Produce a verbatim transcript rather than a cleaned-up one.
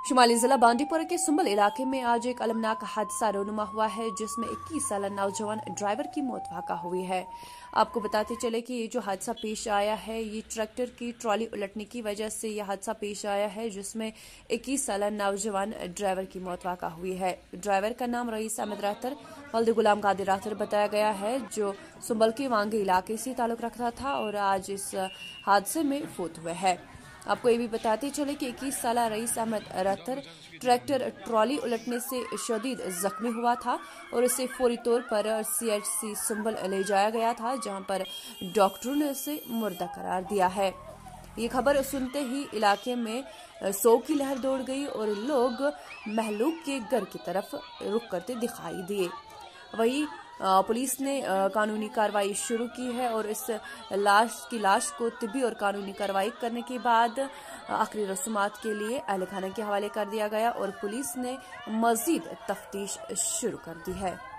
शुमाली जिला बांडीपुरा के सुंबल इलाके में आज एक अलमनाक हादसा रोनुमा हुआ है, जिसमें इक्कीस साल नौजवान ड्राइवर की मौत वाक़ा हुई है। आपको बताते चले कि ये जो हादसा पेश आया है, ये ट्रैक्टर की ट्रॉली उलटने की वजह से यह हादसा पेश आया है, जिसमें इक्कीस साल नौजवान ड्राइवर की मौत वाक़ा हुई है। ड्राइवर का नाम रईस अहमद रातर वल्द गुलाम कादिर रातर बताया गया है, जो सुंबल के वांगे इलाके से ताल्लुक रखता था और आज इस हादसे में फौत हुआ है। आपको ये भी बताते चले कि इक्कीस साल रईस अहमद रातर ट्रैक्टर ट्रॉली उलटने से शदीद जख्मी हुआ था और उसे फौरी तौर पर सीएचसी सुंबल ले जाया गया था, जहां पर डॉक्टरों ने उसे मुर्दा करार दिया है। ये खबर सुनते ही इलाके में शोक की लहर दौड़ गई और लोग महलूक के घर की तरफ रुख करते दिखाई दिए। वहीं पुलिस ने कानूनी कार्रवाई शुरू की है और इस लाश की लाश को तिब्बी और कानूनी कार्रवाई करने के बाद आखिरी रसूमात के लिए अहल खाना के हवाले कर दिया गया और पुलिस ने मजीद तफ्तीश शुरू कर दी है।